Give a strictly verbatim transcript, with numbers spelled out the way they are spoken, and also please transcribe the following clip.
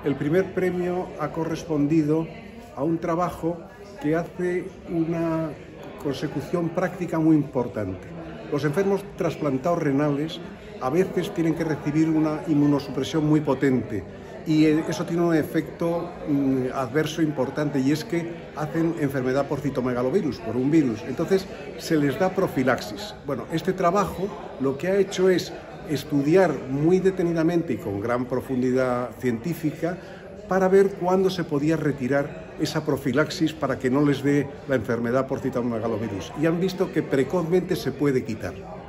el primer premio ha correspondido a un trabajo que hace una consecución práctica muy importante. Los enfermos trasplantados renales a veces tienen que recibir una inmunosupresión muy potente y eso tiene un efecto mm, adverso importante, y es que hacen enfermedad por citomegalovirus, por un virus. Entonces se les da profilaxis. Bueno, este trabajo lo que ha hecho es estudiar muy detenidamente y con gran profundidad científica para ver cuándo se podía retirar esa profilaxis para que no les dé la enfermedad por citomegalovirus. Y han visto que precozmente se puede quitar.